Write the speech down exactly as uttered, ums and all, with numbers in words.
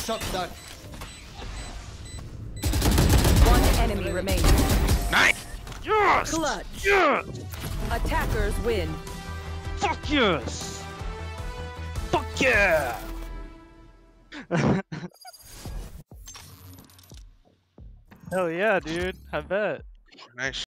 Shot stuck. One enemy remaining. Nice! Yes! Clutch. Yes! Attackers win. Fuck yes! Fuck yeah! Hell yeah, dude. I bet. Nice.